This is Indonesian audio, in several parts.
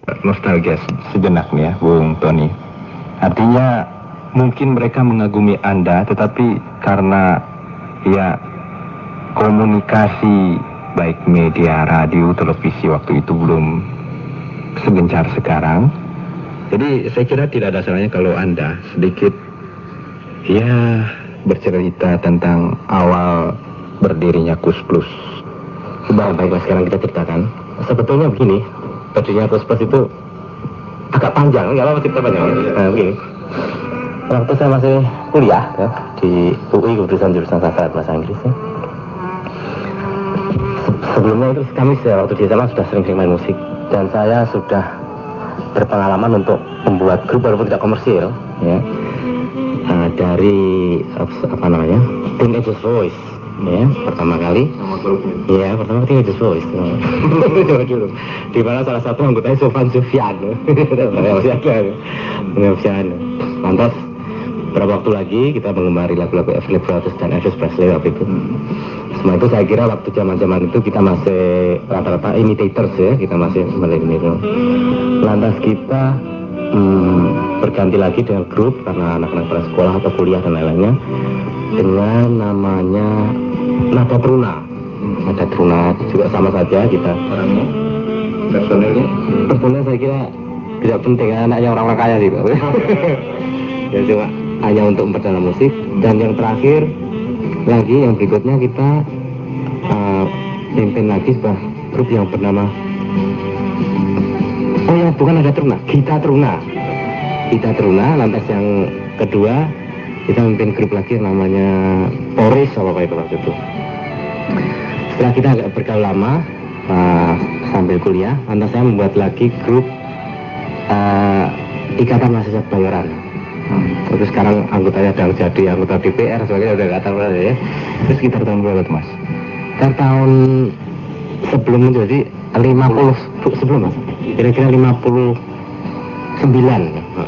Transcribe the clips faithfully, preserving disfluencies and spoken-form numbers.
nostalgia sejenak nih ya, Bung Tony. Artinya mungkin mereka mengagumi Anda, tetapi karena ya komunikasi baik media, radio, televisi waktu itu belum segencar sekarang. Jadi saya kira tidak ada salahnya kalau Anda sedikit ya bercerita tentang awal berdirinya Kus Plus. Baik, baik, sekarang kita ceritakan. Sebetulnya begini, berdirinya Kus Plus itu agak panjang, nggak apa-apa cerita panjang. Nah, begini. Waktu saya masih kuliah ya, di U I jurusan jurusan sastra bahasa Inggris ya. Sebelumnya itu kami waktu di S M A sudah sering-sering main musik, dan saya sudah berpengalaman untuk membuat grup walaupun tidak komersil ya. Uh, dari apa namanya Teenagers Voice ya, pertama kali ya pertama kali Teenagers Voice dulu di mana salah satu anggotanya Sofan Sufyan masih ada Sufyan. Lantas beberapa waktu lagi kita menggemari lagu-lagu Everly Brothers dan Elvis Presley waktu itu. Semua itu saya kira waktu zaman-zaman itu kita masih rata-rata imitators ya, kita masih melihat. Lantas kita hmm, berganti lagi dengan grup karena anak-anak pada sekolah atau kuliah dan lain-lainnya dengan namanya Nada Truna. Nada Truna juga sama saja kita. Orangnya, personelnya, personelnya saya kira tidak penting, anaknya orang-orang kaya sih Pak. Ya cuma hanya untuk memperdalam musik. Dan yang terakhir lagi yang berikutnya kita uh, pimpin lagi sebuah grup yang bernama oh ya bukan Nada Truna, Gita Truna. Gita Truna. Lantas yang kedua kita memimpin grup lagi namanya Poris apa itu waktu itu. Setelah kita agak bergaul lama uh, sambil kuliah, lantas saya membuat lagi grup uh, Ikatan Mahasiswa Bayoran. Hmm. Terus sekarang anggotanya sedang jadi anggota D P R sebagainya, udah nggak tahu ya. Terus sekitar tahun berapa tuh Mas? Sekitar tahun sebelum menjadi lima puluh sebelum Mas, kira-kira lima puluh sembilan.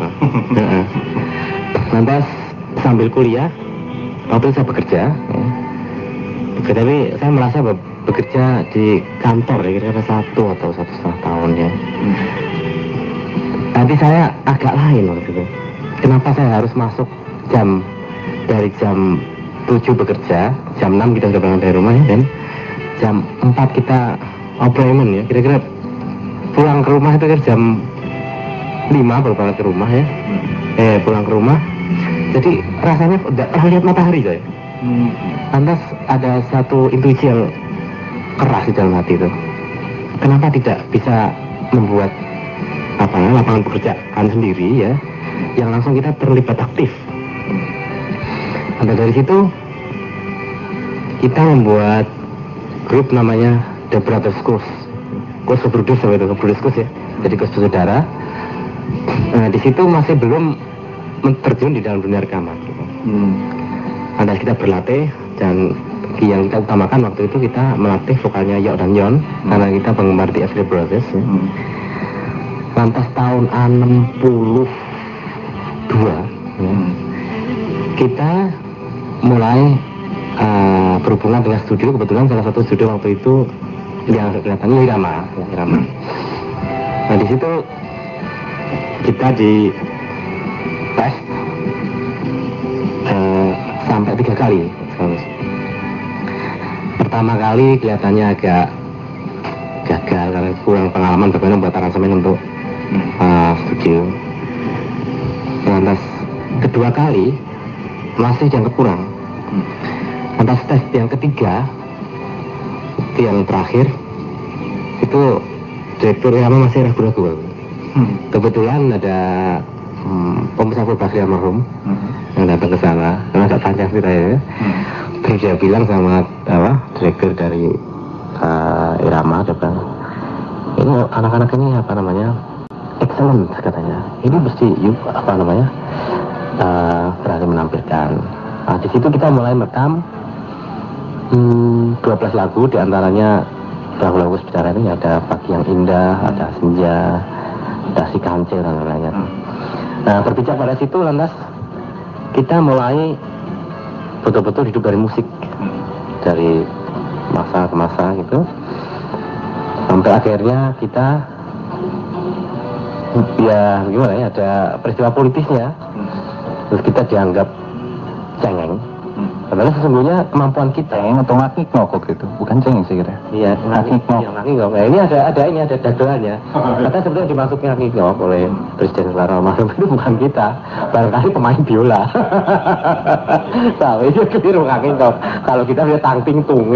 Lantas sambil kuliah waktu itu saya bekerja ya. Bekerja, tapi saya merasa bekerja di kantor ya, kira-kira satu atau satu setengah tahun ya. hmm. Nanti saya agak lain waktu itu. Kenapa saya harus masuk jam dari jam tujuh bekerja, jam enam kita sudah bangun dari rumah ya, dan jam empat kita appointment ya, kira-kira pulang ke rumah itu kan jam lima baru balik ke rumah ya. Eh pulang ke rumah. Jadi rasanya udah pernah lihat matahari saya. Hmm. Lantas ada satu intuisi yang keras di dalam hati itu. Kenapa tidak bisa membuat apa lapangan pekerjaan sendiri ya, yang langsung kita terlibat aktif. Nah, dari situ kita membuat grup namanya The Brothers Course. Course Brothers sama itu, Brothers Course ya. Jadi course saudara. Nah, di situ masih belum terjun di dalam dunia rekaman. Hmm. Ada kita berlatih, dan yang kita utamakan waktu itu kita melatih vokalnya Yok dan Yon, hmm. karena kita penggemar di Everly Brothers. Ya. Hmm. Lantas tahun enam puluh dua ya, hmm. kita mulai uh, berhubungan dengan studio. Kebetulan salah satu studio waktu itu yang kelihatannya Irama, ya, Irama. Nah di situ kita di tes uh, sampai tiga kali. Pertama kali kelihatannya agak gagal karena kurang pengalaman bagaimana membuat aransemen untuk uh, studio. Lantas kedua kali masih yang kurang. Lantas tes yang ketiga, itu yang terakhir, itu direktur Irama masih ragu-ragu. Hmm. Kebetulan ada hmm, Pemusafir Bakri almarhum hmm. yang datang ke sana, karena agak panjang ceritanya. Hmm. Terus dia bilang sama apa direktur dari uh, Irama, dia bilang, ini anak-anak ini apa namanya, excellent katanya. Ini mesti yuk apa namanya uh, berani menampilkan. Nah, di situ kita mulai merekam hmm, dua belas lagu, diantaranya lagu-lagu bicara ini ada Pagi yang Indah, ada Senja, ada Si Kancil dan lain-lainnya. Nah, berbicara pada situ lantas kita mulai betul-betul hidup dari musik, dari masa ke masa gitu, sampai akhirnya kita ya gimana ya, ada peristiwa politisnya, terus kita dianggap cengeng. Padahal sesungguhnya kemampuan kita Cengeng atau ngakik ngokok gitu, bukan cengeng sih kira. iya ngakik ngok. Ngakik ngok. Nah, ini ada ada ini ada dagelannya. Kata sebetulnya dimasuk ngakik ngok oleh Presiden Soekarno Almarhum itu bukan kita, barangkali pemain biola. Tahu itu keliru ngakik ngok. Kalau kita lihat tang ting tung.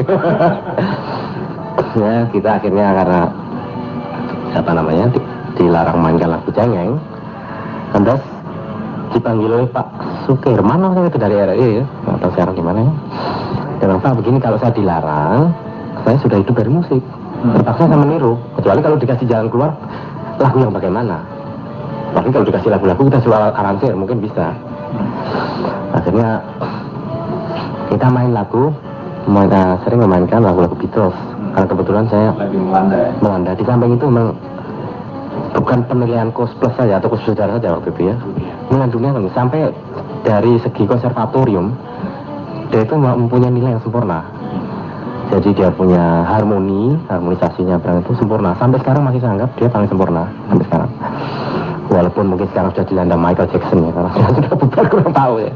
Ya kita akhirnya karena apa namanya dilarang mainkan lagu cengeng, lantas dipanggil oleh Pak Sukirman waktu itu dari R I ya, nggak tahu sekarang gimana ya. Dan Pak begini, kalau saya dilarang, saya sudah hidup dari musik, terpaksa saya meniru. Kecuali kalau dikasih jalan keluar, lagu yang bagaimana? Tapi kalau dikasih lagu-lagu kita sudah aransir mungkin bisa. Akhirnya kita main lagu, main, uh, sering memainkan lagu-lagu Beatles. Karena kebetulan saya Lagi melanda ya? melanda. Di samping itu memang bukan penilaian kos plus saja atau kos saudara saja waktu itu ya. Dengan dunia kan sampai dari segi konservatorium dia itu mempunyai nilai yang sempurna. Jadi dia punya harmoni, harmonisasinya berang itu sempurna. Sampai sekarang masih saya anggap dia paling sempurna sampai sekarang. Walaupun mungkin sekarang sudah dilanda Michael Jackson ya, karena saya sudah bubar kurang tahu ya.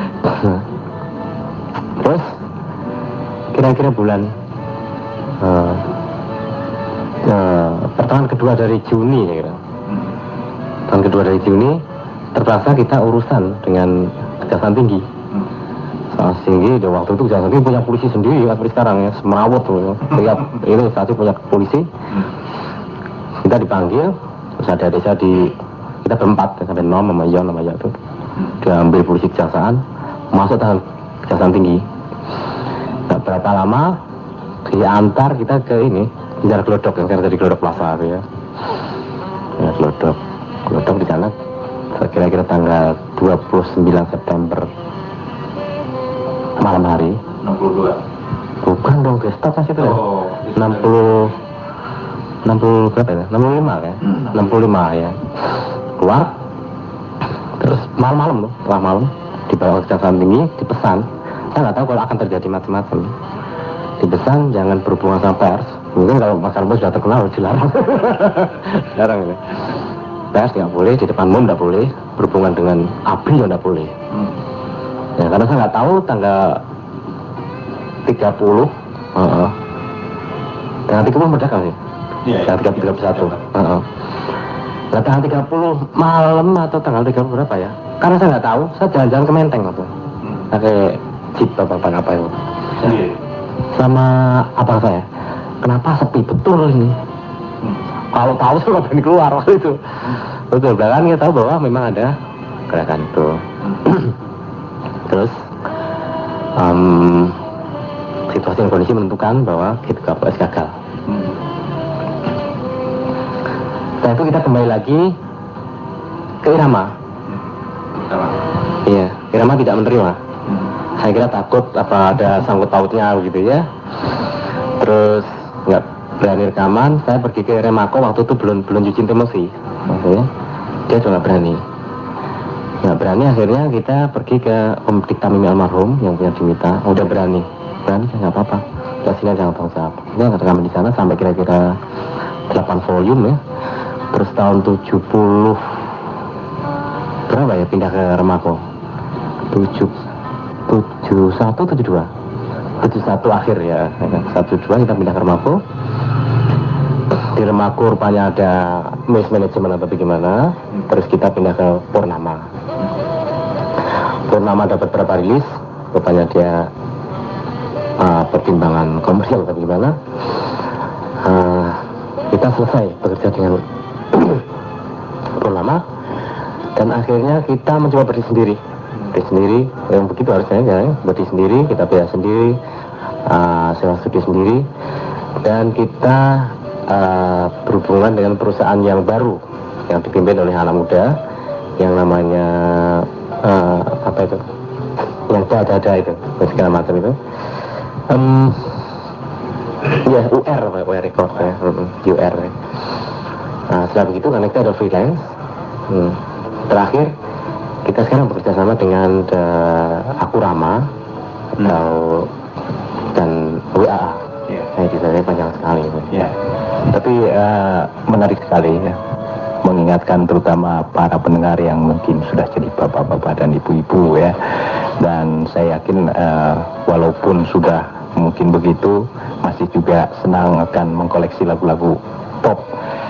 Terus kira-kira bulan uh, uh, pertengahan kedua dari Juni ya kira. Tahun kedua dari Juni terpaksa kita urusan dengan Kejaksaan Tinggi. Kejaksaan Tinggi, di waktu itu Kejaksaan Tinggi punya polisi sendiri, seperti sekarang ya, semerawut tuh. Setiap ini satu punya polisi. Kita dipanggil, terus ada desa di kita berempat, sampai Nom, sama Yon, sama Yatu. Diambil polisi kejaksaan, masuk dalam Kejaksaan Tinggi. Nah, berapa lama diantar kita ke ini, Penjara Glodok yang sekarang jadi Glodok Plaza ya. Ya, Glodok, Glodok di sana. Kira-kira tanggal dua puluh sembilan September malam hari. enam puluh dua. Bukan dong, stop masih itu ya. Oh, enam puluh enam puluh berapa ya? enam puluh lima kan? Hmm. enam puluh lima ya. Keluar. Terus malam-malam loh, setelah malam dibawa ke Kejaksaan Tinggi, dipesan. Saya nggak tahu kalau akan terjadi macam-macam. Dipesan jangan berhubungan sama pers. Mungkin kalau Mas Arbo sudah terkenal dilarang. Dilarang ini. Pers nggak boleh, di depan umum nggak boleh, berhubungan dengan api juga nggak boleh. Hmm. Ya karena saya nggak tahu tanggal tiga puluh, uh-uh. tanggal tiga puluh merdeka sih, Iya, tanggal tiga puluh satu, uh-uh. Nah, tanggal tiga puluh malam atau tanggal tiga puluh berapa ya? Karena saya nggak tahu, saya jalan-jalan ke Menteng waktu, Hmm. pakai jeep apa apa apa itu, Sendiri. sama abang saya. Kenapa sepi betul ini? Hmm. Kalau tahu saya nggak berani keluar waktu itu. Betul, belakang kita tahu bahwa memang ada gerakan itu. Terus um, situasi dan kondisi menentukan bahwa kita K P S gagal. Hmm. Setelah itu kita kembali lagi ke Irama. Sama. Iya, Irama tidak menerima. Hmm. Saya kira takut apa ada sangkut pautnya gitu ya. Terus nggak berani rekaman. Saya pergi ke Remako waktu itu belum belum cuci emosi. Maksudnya dia juga nggak berani. Nggak berani, akhirnya kita pergi ke Om Dikta Mimi almarhum yang punya Dimita. Oh, udah berani, berani nggak apa-apa. Udah sini aja nggak tanggung jawab. Dia nggak rekaman di sana sampai kira-kira delapan volume ya. Terus tahun tujuh puluh berapa ya pindah ke Remako? tujuh tujuh satu tujuh dua tujuh satu akhir ya. satu dua kita pindah ke Remako. Di Remako rupanya ada mismanagement atau bagaimana. Terus kita pindah ke Purnama. Purnama dapat berapa rilis, rupanya dia uh, pertimbangan komersial atau bagaimana. Uh, kita selesai bekerja dengan Purnama dan akhirnya kita mencoba berdiri sendiri. Berdiri sendiri, yang begitu harusnya ya, berdiri sendiri, kita biaya sendiri, uh, sewa studio sendiri, dan kita uh, berhubungan dengan perusahaan yang baru yang dipimpin oleh anak muda yang namanya uh, apa itu, yang dada-dada itu, segala macam itu. Um, ya U R, U R record ya, U R. Ya. Nah, setelah begitu karena kita ada freelance. Hmm. Terakhir kita sekarang bekerja sama dengan uh, Akurama atau dan W A A. Yeah. Saya bisa panjang sekali. Yeah. Tapi uh, menarik sekali ya. mengingatkan terutama para pendengar yang mungkin sudah jadi bapak-bapak dan ibu-ibu ya. Dan saya yakin uh, walaupun sudah mungkin begitu, masih juga senang akan mengkoleksi lagu-lagu pop.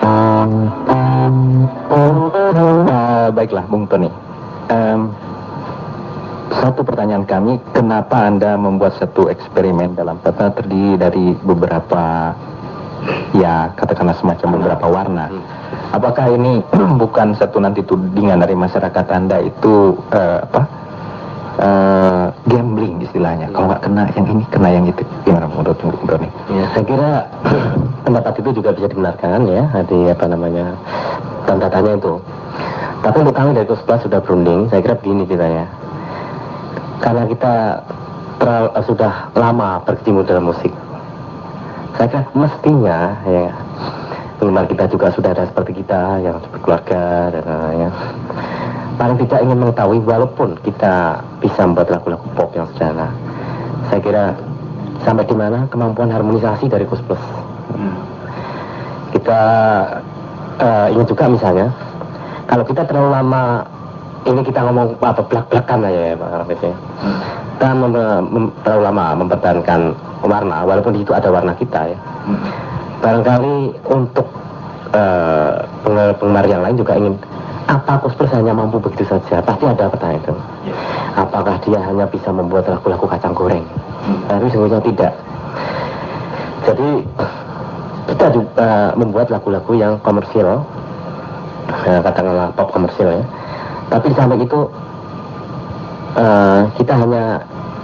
Uh, baiklah, Bung Tony. Um, satu pertanyaan kami, kenapa Anda membuat satu eksperimen dalam kata terdiri dari beberapa, ya katakanlah semacam beberapa warna? Apakah ini bukan satu nanti tudingan dari masyarakat Anda itu uh, apa uh, gambling istilahnya? Kalau nggak kena yang ini, kena yang itu. Gimana menurut Bung Tony? Ya, saya kira pendapat itu juga bisa dibenarkan ya, di apa namanya tanda tanya itu. Tapi untuk kami dari Kusplus sudah berunding, saya kira begini ceritanya. Karena kita terlalu, uh, sudah lama berkecimpung dalam musik, saya kira mestinya ya penggemar kita juga sudah ada seperti kita yang berkeluarga dan lain-lain. Paling tidak ingin mengetahui walaupun kita bisa membuat lagu-lagu pop yang sederhana. Saya kira sampai di mana kemampuan harmonisasi dari Kusplus. Kita uh, ingin juga misalnya kalau kita terlalu lama ini kita ngomong apa belak-belakan aja ya Pak Rafis ya. Kita mem mem terlalu lama mempertahankan warna walaupun di situ ada warna kita ya. Barangkali untuk uh, penggemar yang lain juga ingin, apa Kusplus hanya mampu begitu saja? Pasti ada pertanyaan itu. Apakah dia hanya bisa membuat lagu-lagu kacang goreng? Tapi sebenarnya tidak. Jadi kita juga uh, membuat lagu-lagu yang komersil, uh, katakanlah pop komersil ya. Tapi sampai itu uh, kita hanya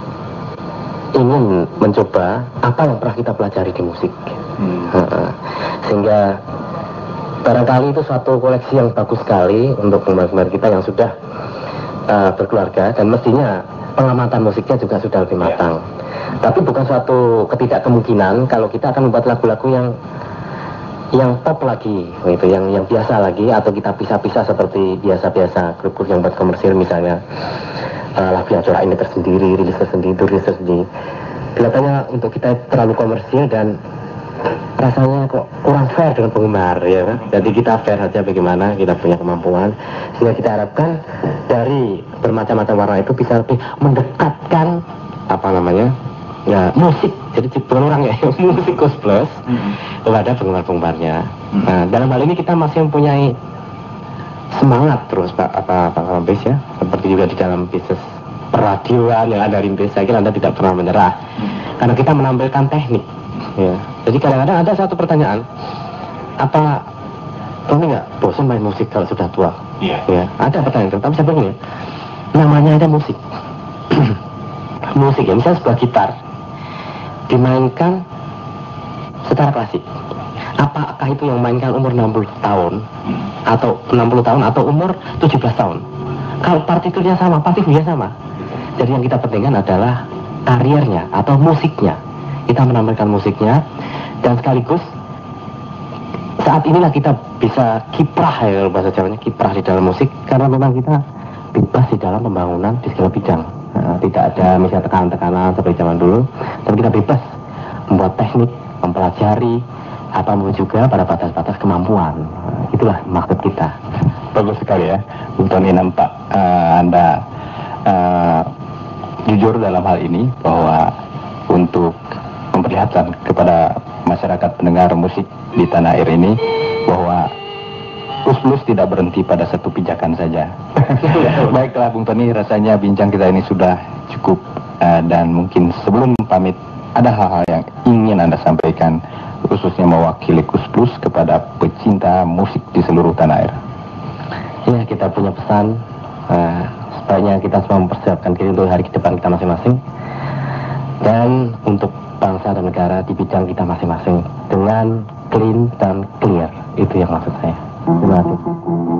ingin mencoba apa yang pernah kita pelajari di musik. Hmm. Uh, sehingga barangkali itu suatu koleksi yang bagus sekali untuk penggemar kita yang sudah uh, berkeluarga dan mestinya pengamatan musiknya juga sudah lebih matang. Yeah. Tapi bukan suatu ketidakkemungkinan kalau kita akan membuat lagu-lagu yang yang pop lagi, gitu, yang yang biasa lagi, atau kita pisah-pisah seperti biasa-biasa grup-grup yang buat komersil misalnya uh, lagu yang corak ini tersendiri, rilis tersendiri, rilis tersendiri. Kelihatannya untuk kita terlalu komersil dan rasanya kok kurang fair dengan penggemar ya kan? Jadi kita fair saja bagaimana kita punya kemampuan sehingga kita harapkan dari bermacam-macam warna itu bisa lebih mendekatkan apa namanya ya musik, jadi bukan orang ya musik Kusplus mm-hmm. kepada penggemar-penggemarnya. Mm-hmm. Nah dalam hal ini kita masih mempunyai semangat terus Pak apa Pak Rambis ya, seperti juga di dalam bisnis peradioan yang ada rintis, saya kira Anda tidak pernah menyerah mm-hmm. karena kita menampilkan teknik. Ya. Jadi kadang-kadang ada satu pertanyaan, apa Tony nggak bosan main musik kalau sudah tua? Yeah. Ya, ada pertanyaan itu. Tapi saya begini, namanya ada musik, musik ya, misalnya sebuah gitar dimainkan secara klasik. Apakah itu yang mainkan umur enam puluh tahun atau enam puluh tahun atau umur tujuh belas tahun? Kalau partiturnya sama, partiturnya sama. Jadi yang kita pentingkan adalah karirnya atau musiknya. Kita menampilkan musiknya dan sekaligus saat inilah kita bisa kiprah ya kalau bahasa Jawanya, kiprah di dalam musik karena memang kita bebas di dalam pembangunan di segala bidang. Nah, tidak ada misalnya tekanan-tekanan seperti zaman dulu, tapi kita bebas membuat teknik, mempelajari apapun juga pada batas-batas kemampuan. Nah, itulah maksud kita. Bagus sekali ya, Bung Tony, nampak uh, Anda uh, jujur dalam hal ini bahwa untuk memperlihatkan kepada masyarakat pendengar musik di tanah air ini bahwa Kusplus tidak berhenti pada satu pijakan saja. Baiklah Bung Tony, rasanya bincang kita ini sudah cukup uh, dan mungkin sebelum pamit ada hal-hal yang ingin Anda sampaikan khususnya mewakili Kusplus kepada pecinta musik di seluruh tanah air. Ya, kita punya pesan uh, sebaiknya kita semua mempersiapkan diri untuk hari ke depan kita masing-masing dan untuk bangsa dan negara di bidang kita masing-masing dengan clean dan clear. Itu yang maksud saya. Terima kasih.